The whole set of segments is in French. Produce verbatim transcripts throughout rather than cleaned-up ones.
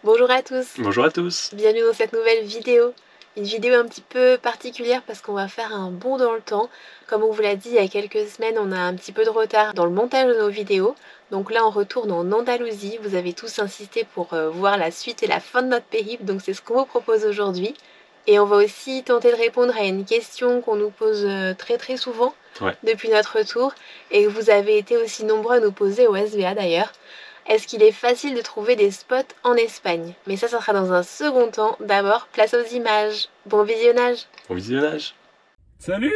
Bonjour à tous. Bonjour à tous. Bienvenue dans cette nouvelle vidéo. Une vidéo un petit peu particulière parce qu'on va faire un bond dans le temps. Comme on vous l'a dit il y a quelques semaines, on a un petit peu de retard dans le montage de nos vidéos. Donc là on retourne en Andalousie. Vous avez tous insisté pour euh, voir la suite et la fin de notre périple. Donc c'est ce qu'on vous propose aujourd'hui. Et on va aussi tenter de répondre à une question qu'on nous pose euh, très très souvent ouais. depuis notre retour. Et que vous avez été aussi nombreux à nous poser au S V A d'ailleurs. Est-ce qu'il est facile de trouver des spots en Espagne? Mais ça, ça sera dans un second temps. D'abord, place aux images. Bon visionnage. Bon visionnage. Salut.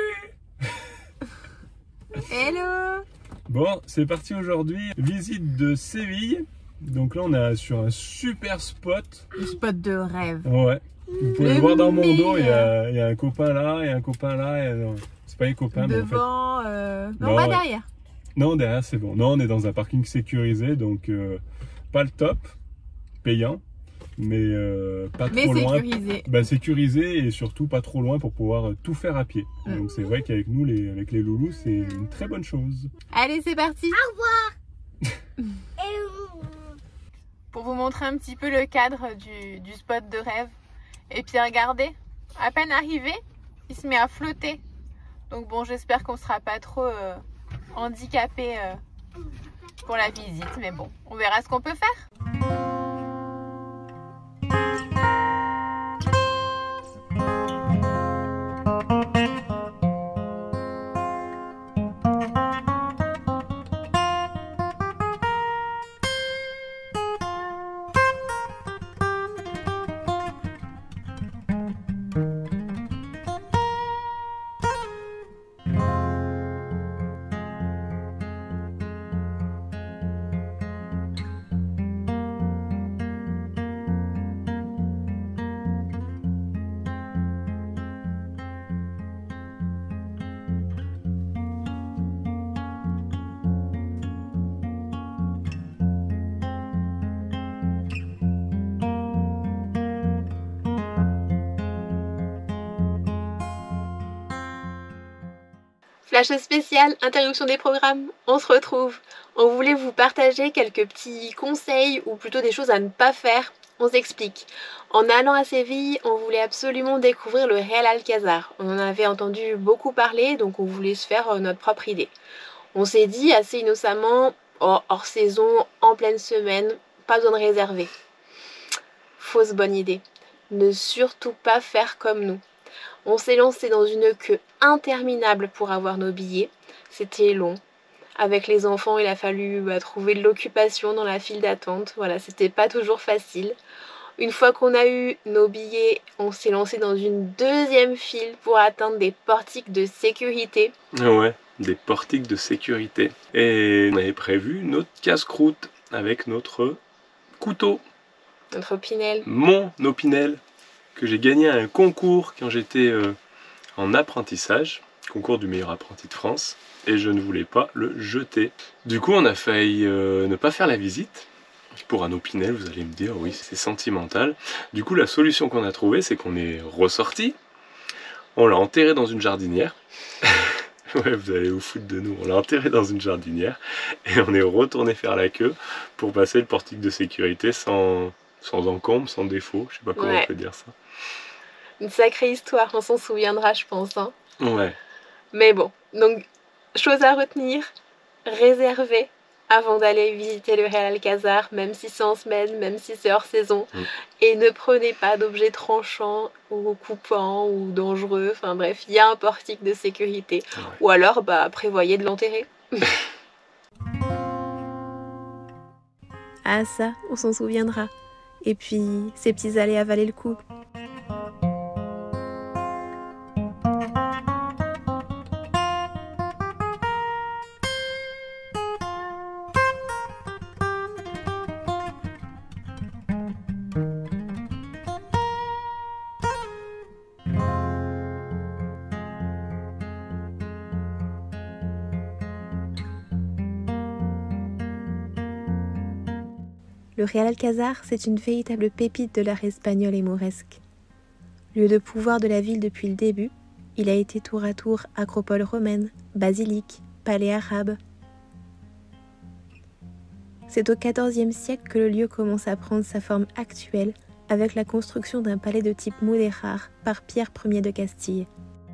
Hello. Bon, c'est parti aujourd'hui. Visite de Séville. Donc là, on est sur un super spot. Le spot de rêve. Ouais. Vous pouvez Le le voir dans mon meilleur. dos. Il y, a, il y a un copain là, il y a un copain là. et, euh, C'est pas les copains, mais en fait. Devant, euh... non, Non, pas ouais. derrière. Non, derrière, c'est bon. Non, on est dans un parking sécurisé, donc euh, pas le top, payant, mais euh, pas Mais trop loin. sécurisé. Ben, sécurisé et surtout pas trop loin pour pouvoir tout faire à pied. Mm. Donc c'est vrai qu'avec nous, les, avec les loulous, c'est une très bonne chose. Allez, c'est parti. Au revoir. Pour vous montrer un petit peu le cadre du, du spot de rêve. Et puis regardez, à peine arrivé, il se met à flotter. Donc bon, j'espère qu'on ne sera pas trop euh, handicapé euh, pour la visite. Mais bon, on verra ce qu'on peut faire. Flash spécial, interruption des programmes, on se retrouve. On voulait vous partager quelques petits conseils ou plutôt des choses à ne pas faire. On s'explique. En allant à Séville, on voulait absolument découvrir le Real Alcázar. On en avait entendu beaucoup parler, donc on voulait se faire notre propre idée. On s'est dit assez innocemment, oh, hors saison, en pleine semaine, pas besoin de réserver. Fausse bonne idée. Ne surtout pas faire comme nous. On s'est lancé dans une queue interminable pour avoir nos billets. C'était long. Avec les enfants, il a fallu bah, trouver de l'occupation dans la file d'attente. Voilà, c'était pas toujours facile. Une fois qu'on a eu nos billets, on s'est lancé dans une deuxième file pour atteindre des portiques de sécurité. Ouais, des portiques de sécurité. Et on avait prévu notre casse-croûte avec notre couteau. Notre Opinel. Mon Opinel, que j'ai gagné à un concours quand j'étais euh, en apprentissage, concours du meilleur apprenti de France, et je ne voulais pas le jeter. Du coup, on a failli euh, ne pas faire la visite. Pour un Opinel, vous allez me dire, oui, c'est sentimental. Du coup, la solution qu'on a trouvée, c'est qu'on est ressorti, on l'a enterré dans une jardinière. Ouais, vous allez vous foutre de nous. On l'a enterré dans une jardinière, et on est retourné faire la queue pour passer le portique de sécurité sans... sans encombre, sans défaut, je sais pas comment Ouais. on peut dire ça. Une sacrée histoire, on s'en souviendra, je pense. Hein. Ouais. Mais bon, donc, chose à retenir, réservez avant d'aller visiter le Real Alcázar, même si c'est en semaine, même si c'est hors saison. Mm. Et ne prenez pas d'objets tranchants ou coupants ou dangereux. Enfin bref, il y a un portique de sécurité. Ouais. Ou alors, bah, prévoyez de l'enterrer. Ah ça, on s'en souviendra. Et puis, ces petits allées avaler le coup. Le Real Alcázar, c'est une véritable pépite de l'art espagnol et mauresque. Lieu de pouvoir de la ville depuis le début, il a été tour à tour acropole romaine, basilique, palais arabe. C'est au quatorzième siècle que le lieu commence à prendre sa forme actuelle avec la construction d'un palais de type mudéjar par Pierre Ier de Castille.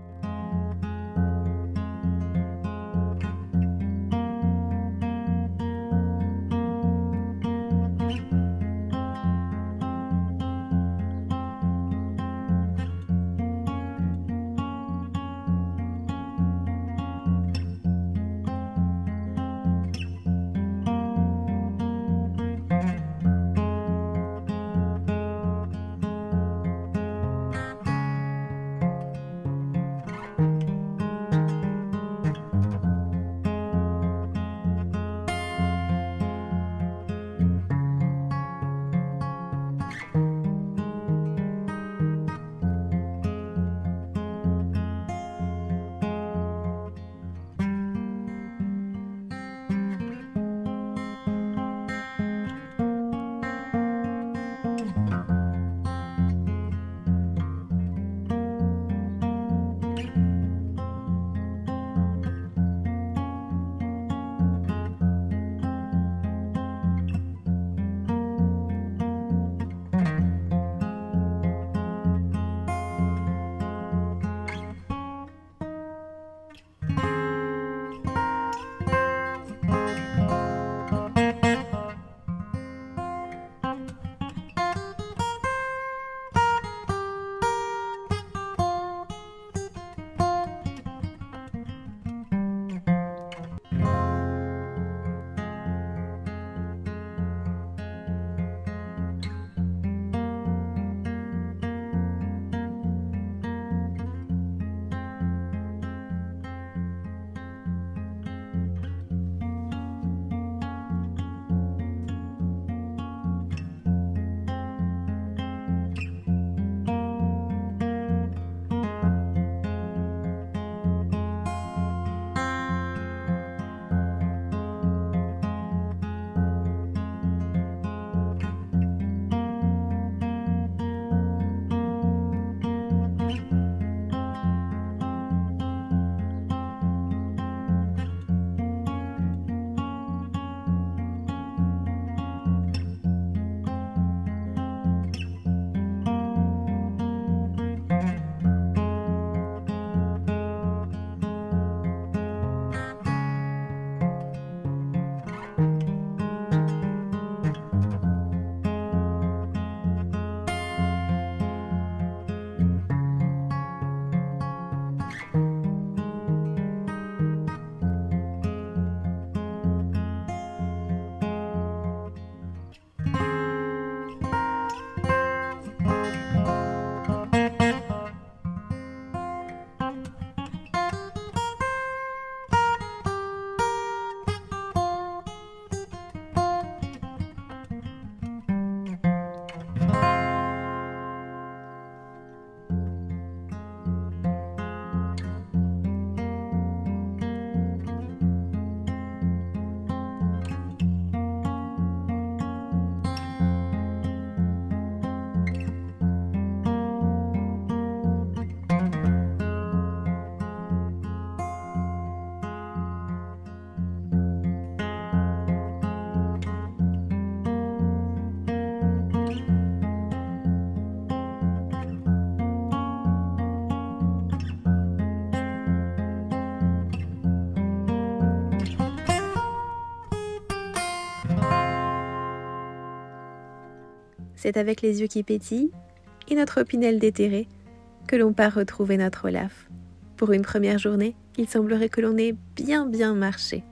C'est avec les yeux qui pétillent et notre opinel déterré que l'on part retrouver notre Olaf. Pour une première journée, il semblerait que l'on ait bien bien marché.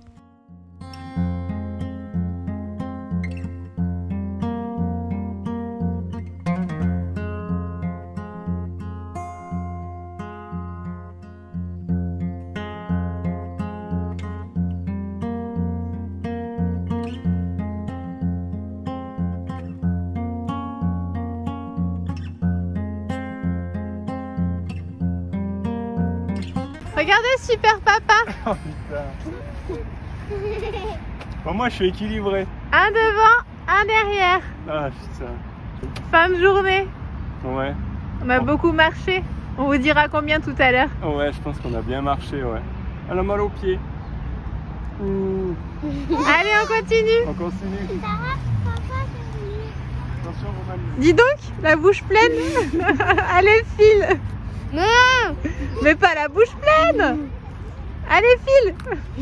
Regardez, super papa. Oh putain. Bon, moi je suis équilibré. Un devant, un derrière. Ah putain. Fin de journée. Ouais. On a Oh. beaucoup marché. On vous dira combien tout à l'heure. Ouais, je pense qu'on a bien marché, ouais. Elle a mal aux pieds. Mmh. Allez, on continue. On continue. Attention, Romain. Dis donc, la bouche pleine. Allez, file. Non. Mais pas la bouche pleine. Allez, file.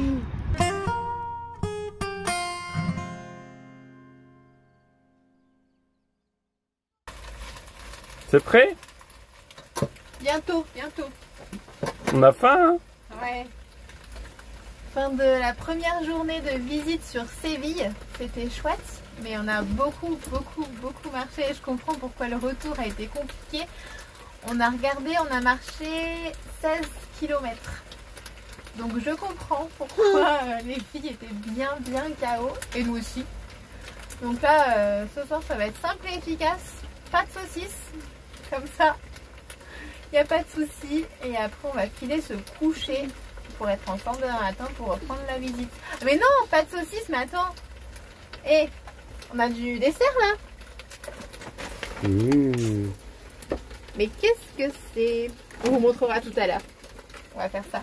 C'est prêt? Bientôt, bientôt. On a faim, hein? Ouais. Fin de la première journée de visite sur Séville. C'était chouette, mais on a beaucoup, beaucoup, beaucoup marché. Et je comprends pourquoi le retour a été compliqué. On a regardé, on a marché seize kilomètres. Donc je comprends pourquoi euh, les filles étaient bien, bien K O. Et nous aussi. Donc là, euh, ce soir, ça va être simple et efficace. Pas de saucisses. Comme ça. Il n'y a pas de souci. Et après, on va filer se coucher pour être en forme demain matin pour reprendre la visite. Mais non, pas de saucisses, mais attends. Et on a du dessert là. Mmh. Mais qu'est-ce que c'est? On vous montrera tout à l'heure. On va faire ça.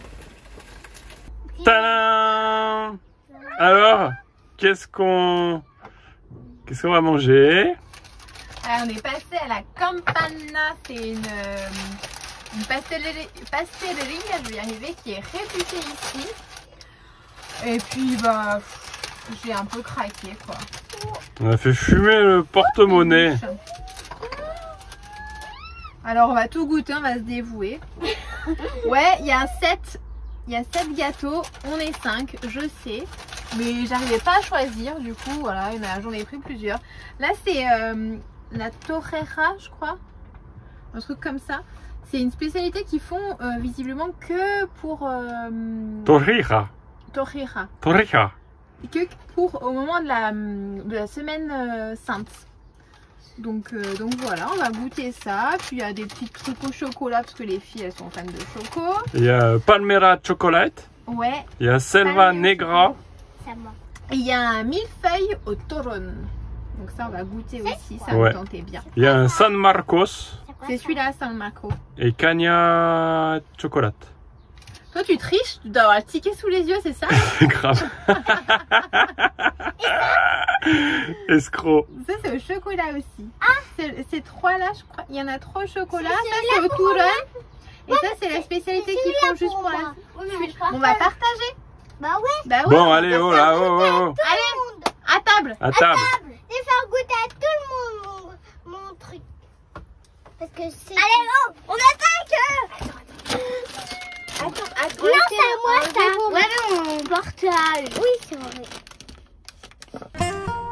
Tadam! Alors, qu'est-ce qu'on qu'est-ce qu'on va manger? Alors, on est passé à la Campana. C'est une, euh, une pastellerie, pastellerie, je vais y arriver, qui est réputée ici. Et puis, bah, j'ai un peu craqué, quoi. On a fait fumer le porte-monnaie. Alors, on va tout goûter, on va se dévouer. Ouais, il y a sept, il y a sept gâteaux, on est cinq, je sais. Mais j'arrivais pas à choisir, du coup, voilà, j'en ai pris plusieurs. Là, c'est euh, la torrera, je crois. Un truc comme ça. C'est une spécialité qu'ils font euh, visiblement que pour... Euh, Torrera. torrera. Torrera. Que pour au moment de la, de la semaine euh, sainte. Donc, euh, donc voilà, on va goûter ça. Puis il y a des petits trucs au chocolat parce que les filles elles sont fans de choco. Il y a Palmera Chocolate. Ouais. Il y a Selva Palmera. Negra. Et il y a un millefeuille au Toron. Donc ça on va goûter aussi, ça Ouais. me tentait bien. Il y a un San Marcos C'est celui-là, San Marco. et Cagna Chocolate. Toi tu triches, tu dois avoir le ticket sous les yeux, c'est ça? Grave. Escroc. Ça c'est au chocolat aussi. Ah, ces trois-là, je crois, il y en a trois au chocolat. Ça c'est au Toron. Et ça c'est la spécialité qu'ils font juste pour la... On va partager. Bah ouais. Bah ouais, Bon, on va allez, oh partager. là, oh, oh, oh. Allez, à table. À table. Et faire goûter à tout le monde mon, mon truc. Parce que c'est... Allez, oh, on attaque. Attends, attends. Non, c'est à moi ça. Ouais, non, mon portable. Oui, c'est vrai.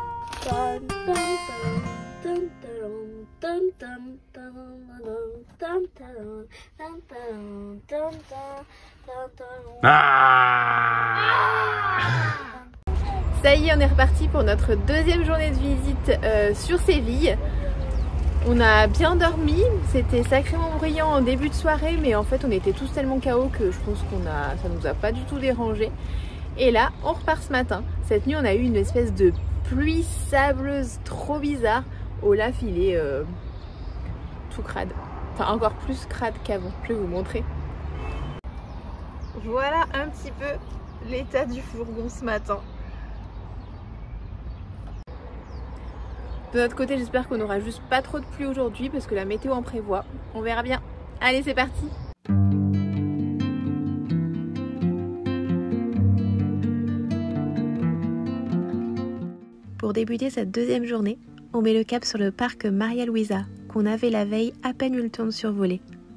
Ah. Ça y est, on est reparti pour notre deuxième journée de visite euh, sur Séville. On a bien dormi, c'était sacrément bruyant en début de soirée, mais en fait on était tous tellement K O que je pense qu'on a, ça nous a pas du tout dérangé. Et là, on repart ce matin. Cette nuit, on a eu une espèce de pluie sableuse trop bizarre. Olaf, il est euh, tout crade. Enfin, encore plus crade qu'avant. Je vais vous montrer. Voilà un petit peu l'état du fourgon ce matin. De notre côté, j'espère qu'on n'aura juste pas trop de pluie aujourd'hui parce que la météo en prévoit. On verra bien. Allez, c'est parti! Pour débuter cette deuxième journée, on met le cap sur le parc Maria Luisa, qu'on avait la veille à peine eu le temps de survoler.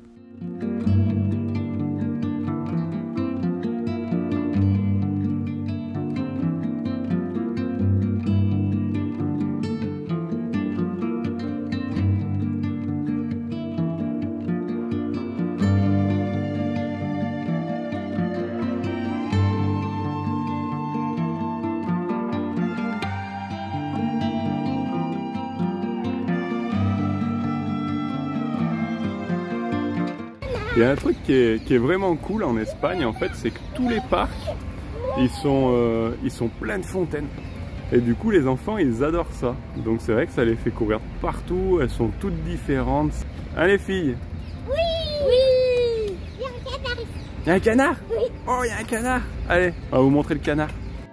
Il y a un truc qui est, qui est vraiment cool en Espagne, en fait, c'est que tous les parcs, ils sont, euh, ils sont pleins de fontaines. Et du coup, les enfants, ils adorent ça. Donc c'est vrai que ça les fait courir partout, elles sont toutes différentes. Hein, les filles? Oui. Oui. Il y a un canard ici. Il y a un canard? Oui. Oh, il y a un canard! Allez, on va vous montrer le canard.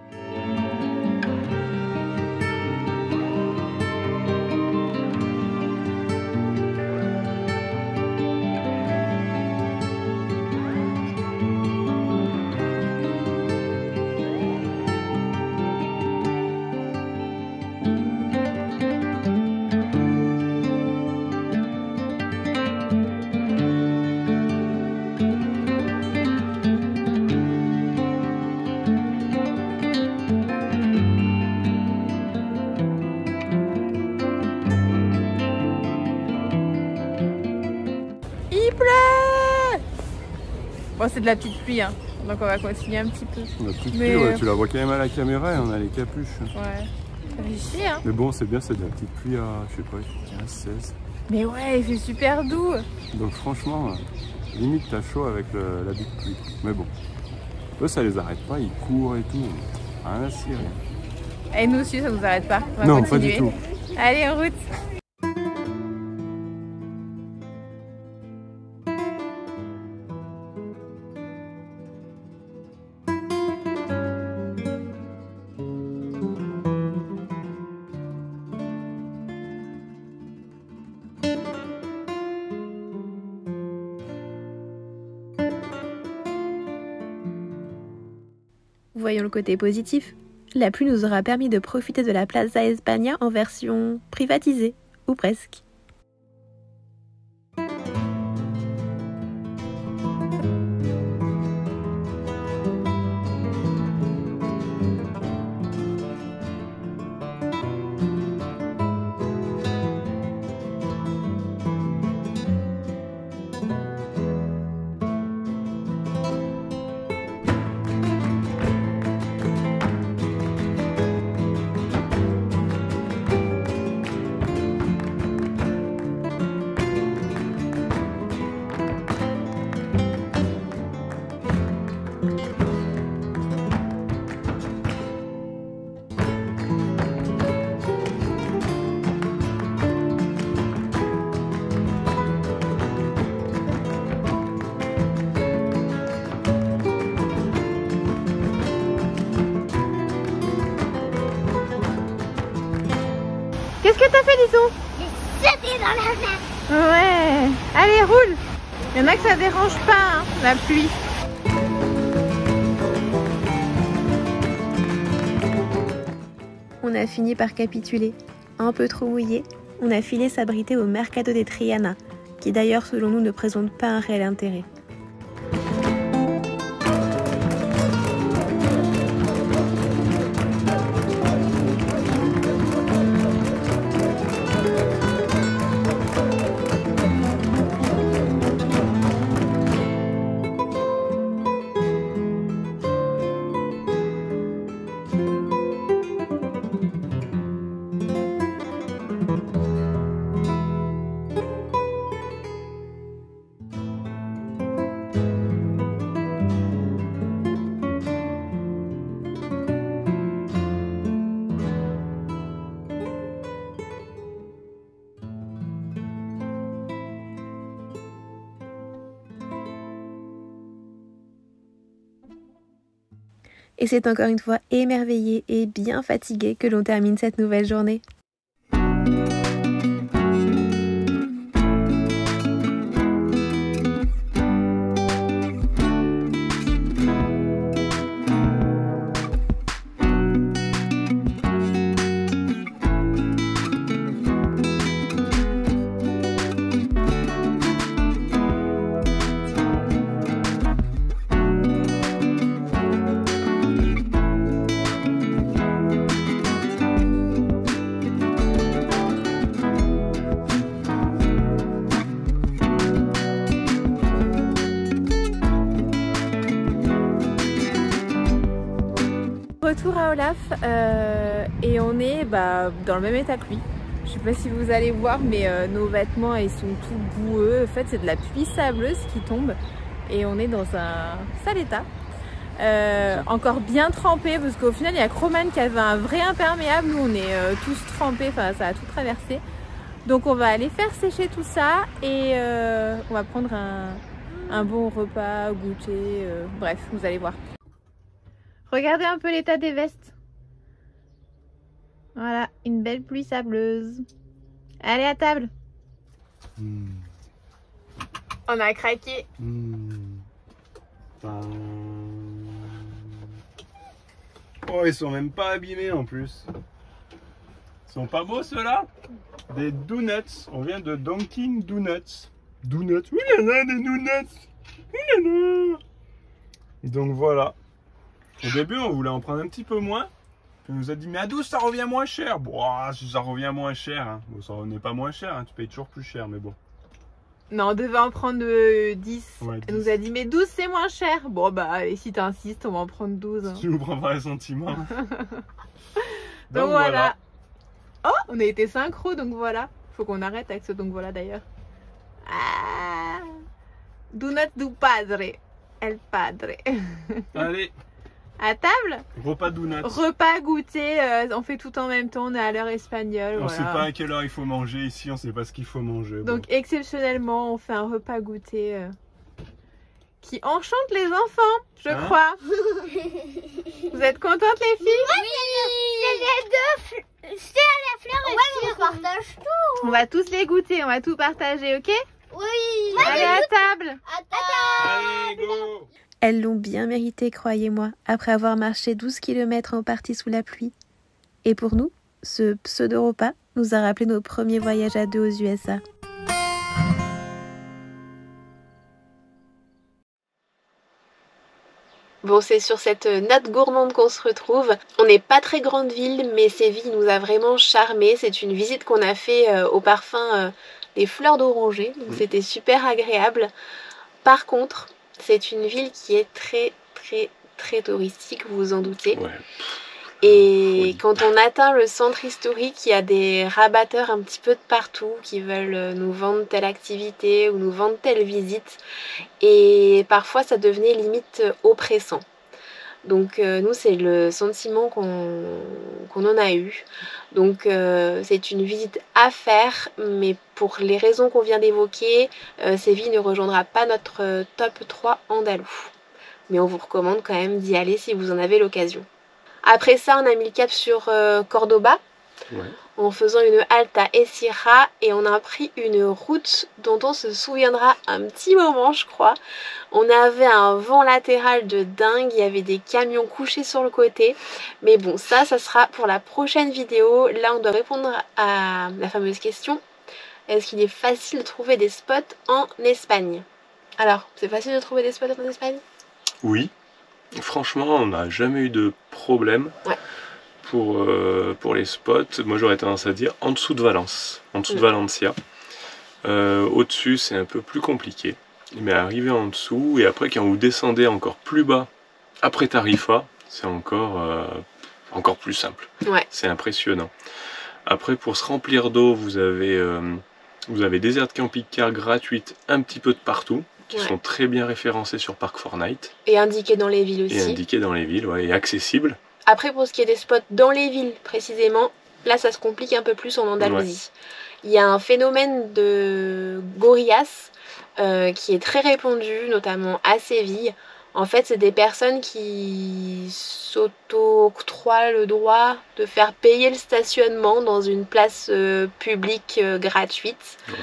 Bon, c'est de la petite pluie, hein. Donc on va continuer un petit peu. La petite Mais... pluie, ouais, tu la vois quand même à la caméra et on a les capuches. Ouais, ça fait chier, hein. Mais bon, c'est bien, c'est de la petite pluie à, je sais pas, quinze, seize. Mais ouais, il fait super doux. Donc franchement, euh, limite t'as chaud avec le, la petite pluie. Mais bon, eux ça les arrête pas, ils courent et tout. Rien à cirer. Et nous aussi, ça nous arrête pas. On va Non, continuer. pas du tout. Allez, en route. Voyons le côté positif. La pluie nous aura permis de profiter de la Plaza España en version privatisée, ou presque. Qu'est-ce que t'as fait, Lison? J'ai sauté dans la mer. Ouais. Allez, roule. Il y en a que ça dérange pas, hein, la pluie. On a fini par capituler. Un peu trop mouillé, on a filé s'abriter au Mercado de Triana, qui d'ailleurs selon nous ne présente pas un réel intérêt. Et c'est encore une fois émerveillé et bien fatigué que l'on termine cette nouvelle journée. Retour à Olaf euh, et on est bah, dans le même état que lui. Je sais pas si vous allez voir, mais euh, nos vêtements ils sont tout boueux. En fait, c'est de la pluie sableuse qui tombe et on est dans un sale état. Euh, encore bien trempé parce qu'au final, il y a Croman qui avait un vrai imperméable. Nous, on est euh, tous trempés, enfin, ça a tout traversé. Donc, on va aller faire sécher tout ça et euh, on va prendre un, un bon repas, goûter. Euh, bref, vous allez voir. Regardez un peu l'état des vestes. Voilà, une belle pluie sableuse. Allez à table. Mmh. On a craqué. Mmh. Oh, ils sont même pas abîmés en plus. Ils sont pas beaux ceux-là? Des donuts. On vient de Dunkin' Donuts. Donuts. Oui, il y en a des donuts. Oui, il y en a. Donc voilà. Au début, on voulait en prendre un petit peu moins. Puis on nous a dit, mais à douze, ça revient moins cher. Bon, si ça revient moins cher, hein. Bon, ça n'est pas moins cher, hein. Tu payes toujours plus cher, mais bon. Non, on devait en prendre euh, dix. Ouais, Elle nous a dit, mais douze c'est moins cher. Bon, bah, et si t'insistes, on va en prendre douze. Tu nous prends par les sentiments. Donc voilà. Oh, on a été synchro, donc voilà. Faut qu'on arrête avec ce donc voilà d'ailleurs. Ah. Do not do padre. El padre. Allez, À table, repas donuts. repas, goûter, euh, on fait tout en même temps, on est à l'heure espagnole. On voilà. sait pas à quelle heure il faut manger ici, on sait pas ce qu'il faut manger. Donc bon. exceptionnellement, on fait un repas goûter euh, qui enchante les enfants, je Hein? crois. Vous êtes contentes les filles? C'est les deux fleurs. C'est la fleur et ouais, on partage tout. On va tous les goûter, on va tout partager, ok? Oui. Allez à table. Attends. Allez, go! Elles l'ont bien mérité, croyez-moi, après avoir marché douze kilomètres en partie sous la pluie. Et pour nous, ce pseudo-repas nous a rappelé nos premiers voyages à deux aux U S A. Bon, c'est sur cette note gourmande qu'on se retrouve. On n'est pas très grande ville, mais Séville nous a vraiment charmés. C'est une visite qu'on a fait euh, au parfum euh, des fleurs d'oranger, donc mmh. C'était super agréable. Par contre, c'est une ville qui est très très très touristique, vous vous en doutez. Ouais. Et oui. Quand on atteint le centre historique, il y a des rabatteurs un petit peu de partout qui veulent nous vendre telle activité ou nous vendre telle visite. Et parfois, ça devenait limite oppressant. Donc euh, nous, c'est le sentiment qu'on qu'on en a eu. Donc euh, c'est une visite à faire, mais pour les raisons qu'on vient d'évoquer, euh, Séville ne rejoindra pas notre euh, top trois andalou. Mais on vous recommande quand même d'y aller si vous en avez l'occasion. Après ça, on a mis le cap sur euh, Cordoba, ouais. En faisant une halte à Essirat, et on a pris une route dont on se souviendra un petit moment, je crois. On avait un vent latéral de dingue, il y avait des camions couchés sur le côté. Mais bon, ça, ça sera pour la prochaine vidéo. Là, on doit répondre à la fameuse question. Est-ce qu'il est facile de trouver des spots en Espagne? Alors, c'est facile de trouver des spots en Espagne? Oui. Franchement, on n'a jamais eu de problème ouais. pour, euh, pour les spots. Moi, j'aurais tendance à dire en dessous de Valence, en dessous mmh. de Valencia. Euh, Au-dessus, c'est un peu plus compliqué. Mais arriver en dessous, et après, quand vous descendez encore plus bas, après Tarifa, c'est encore, euh, encore plus simple. Ouais. C'est impressionnant. Après, pour se remplir d'eau, vous avez, euh, vous avez des aires de camping-car gratuites un petit peu de partout. Qui ouais. sont très bien référencés sur Park four Night. Et indiqués dans les villes aussi. Et indiqués dans les villes, ouais, et accessibles. Après, pour ce qui est des spots dans les villes précisément, là ça se complique un peu plus en Andalousie. Ouais. Il y a un phénomène de gorillas euh, qui est très répandu, notamment à Séville. En fait, c'est des personnes qui s'auto-octroient le droit de faire payer le stationnement dans une place euh, publique euh, gratuite. Ouais.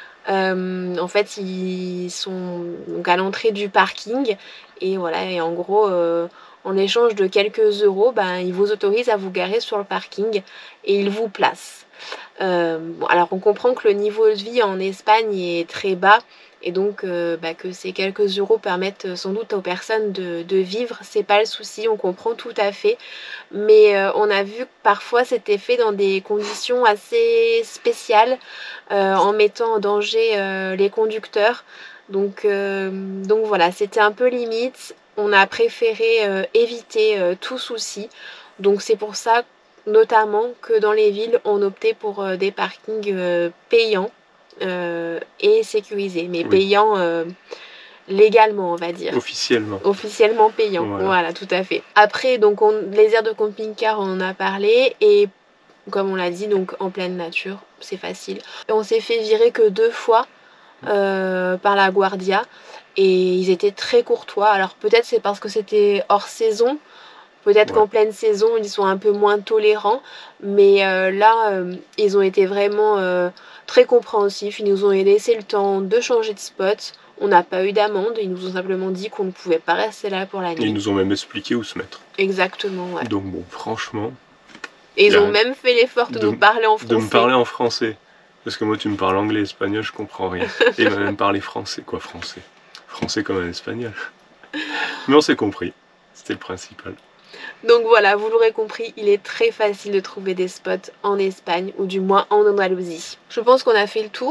Euh, en fait, ils sont donc à l'entrée du parking et voilà, et en gros, euh, en échange de quelques euros, ben, ils vous autorisent à vous garer sur le parking et ils vous placent. Euh, bon, alors, on comprend que le niveau de vie en Espagne est très bas et donc euh, bah, que ces quelques euros permettent sans doute aux personnes de, de vivre, c'est pas le souci, on comprend tout à fait. Mais euh, on a vu que parfois c'était fait dans des conditions assez spéciales, euh, en mettant en danger euh, les conducteurs. Donc, euh, donc voilà, c'était un peu limite. On a préféré euh, éviter euh, tout souci. Donc c'est pour ça notamment que dans les villes, on optait pour euh, des parkings euh, payants euh, et sécurisés. Mais oui. payants... Euh, légalement, on va dire. Officiellement. Officiellement payant, voilà, voilà tout à fait. Après, donc on, les aires de camping-car, on en a parlé, et comme on l'a dit, donc en pleine nature, c'est facile. Et on s'est fait virer que deux fois euh, par la Guardia, et ils étaient très courtois. Alors peut-être c'est parce que c'était hors saison, peut-être ouais. qu'en pleine saison, ils sont un peu moins tolérants, mais euh, là, euh, ils ont été vraiment euh, très compréhensifs. Ils nous ont laissé le temps de changer de spot. On n'a pas eu d'amende, ils nous ont simplement dit qu'on ne pouvait pas rester là pour la nuit. Ils nous ont même expliqué où se mettre. Exactement, ouais. Donc bon, franchement... Et ils ont même fait l'effort de, de nous parler en français. De me parler en français. Parce que moi, tu me parles anglais, espagnol, je comprends rien. Et il m'a même parlé français, quoi, français. Français comme un espagnol. Mais on s'est compris, c'était le principal. Donc voilà, vous l'aurez compris, il est très facile de trouver des spots en Espagne, ou du moins en Andalousie. Je pense qu'on a fait le tour.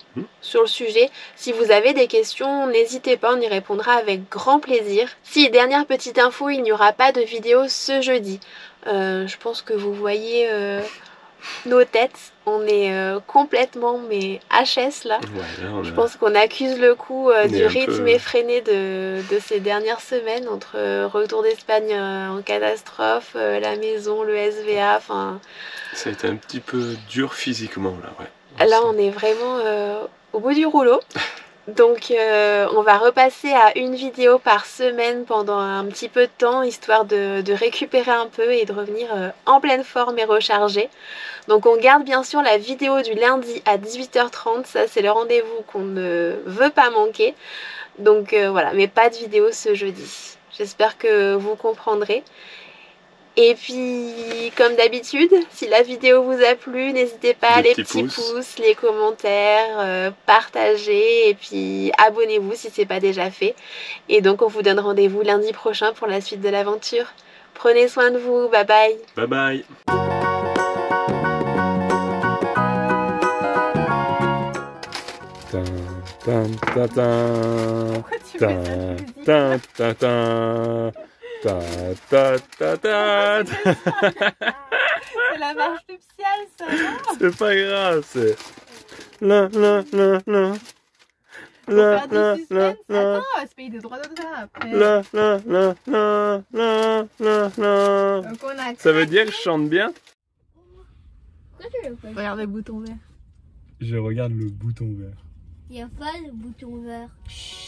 Mmh. sur le sujet. Si vous avez des questions, n'hésitez pas, on y répondra avec grand plaisir. Si, dernière petite info, il n'y aura pas de vidéo ce jeudi. Euh, je pense que vous voyez euh, nos têtes, on est euh, complètement mais H S là. Ouais, là on Je a... pense qu'on accuse le coup euh, du un rythme peu... effréné de, de ces dernières semaines entre euh, retour d'Espagne euh, en catastrophe, euh, la maison, le S V A, enfin... Ça a été un petit peu dur physiquement là, ouais. Là, on est vraiment euh, au bout du rouleau. Donc, euh, on va repasser à une vidéo par semaine pendant un petit peu de temps, histoire de, de récupérer un peu et de revenir euh, en pleine forme et rechargé. Donc, on garde bien sûr la vidéo du lundi à dix-huit heures trente. Ça, c'est le rendez-vous qu'on ne veut pas manquer. Donc, euh, voilà, mais pas de vidéo ce jeudi. J'espère que vous comprendrez. Et puis, comme d'habitude, si la vidéo vous a plu, n'hésitez pas, les les petits petits pouces. pouces, les commentaires, euh, partagez et puis abonnez-vous si ce n'est pas déjà fait. Et donc, on vous donne rendez-vous lundi prochain pour la suite de l'aventure. Prenez soin de vous, bye bye. Bye bye. Tin, tin, tin, tin. Pourquoi tu Ta fais cette musique ta ta ta ta ta ta ta. C'est la marche nuptiale, ça, non? C'est pas grave, c'est la la la la Pour la faire la du la suspense. la Attends, on va se payer des droits d'auteur après. la la la la la la la. Donc on a... Ça veut dire que je chante bien? Regarde le bouton vert. Je regarde le bouton vert. Il n'y a pas le bouton vert.